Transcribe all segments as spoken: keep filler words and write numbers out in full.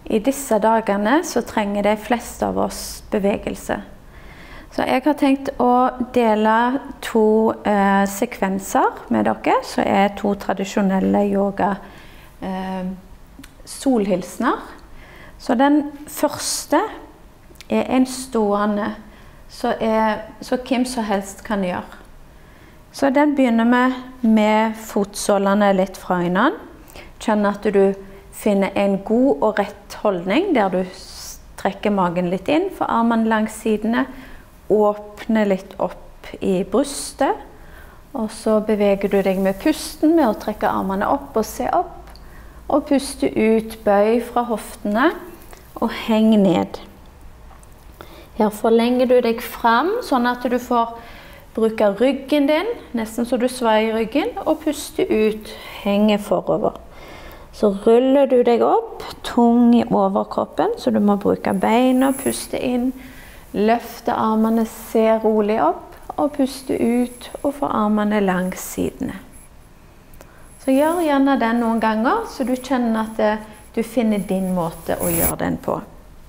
i disse dagene så trenger de fleste av oss bevegelse. Så jeg har tenkt å dele to eh, sekvenser med dere, som er to tradisjonelle yoga eh, solhilsener. Så den første er en stående, så, er, så hvem som helst kan gjøre. Så den begynner vi med fotsålene litt fra hverandre. Kjenn at du finner en god og rett holdning, der du trekker magen litt inn for armene langs sidene, åpner litt opp i brystet, og så beveger du deg med pusten med å trekke armene opp og se opp, og puste ut, bøy fra hoftene, og heng ned. Her forlenger du deg fram, sånn at du får bruke ryggen din, nesten så du sveier ryggen, og puste ut, henge forover. Så ruller du deg opp, tung i overkroppen, så du må bruke beina, puste inn, løfte armene, se rolig opp, og puste ut, og få armene langs sidene. Så gjør gjerne den noen ganger, så du kjenner at du finner din måte å gjøre den på.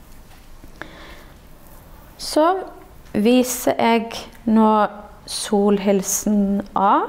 Så viser jeg nå solhilsen A.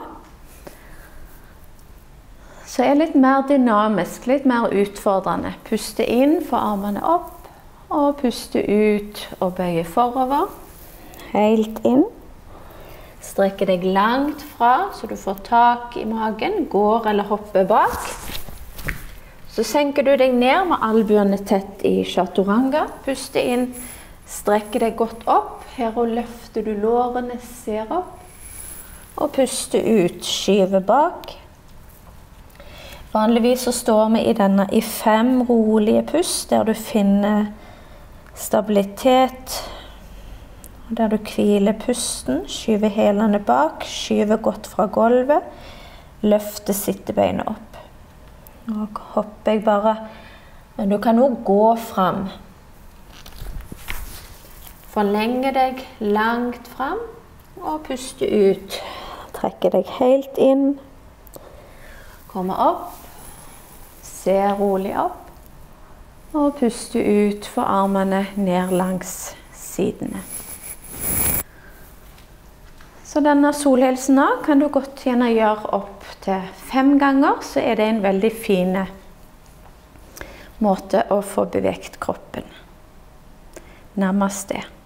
Så er litt mer dynamisk, litt mer utfordrende. Puste inn, få armene opp, og puste ut og bøye forover. Helt inn. Strekke deg langt fra, så du får tak i magen, går eller hopper bak. Så senker du deg ned med albuene tett i chaturanga. Puste inn, strekke deg godt opp. Her og løfter du lårene, ser opp. Og puste ut, skyve bak. Vanligvis så står vi i denne i fem rolige pust, der du finner stabilitet, der du hviler pusten, skyver hælene bak, skyver godt fra gulvet, løfter sittebeinet opp. Og hopper jeg bare, men du kan også gå fram. Forlenge deg langt fram, og puste ut. Trekke deg helt inn. Komme opp. Se rolig opp, og puste ut for armene ned langs sidene. Så denne solhilsen kan du godt gjerne gjøre opp til fem ganger, så er det en veldig fin måte å få beveget kroppen. Namaste.